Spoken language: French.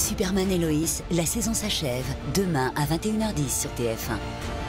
Superman et Loïs, la saison s'achève. Demain à 21h10 sur TF1.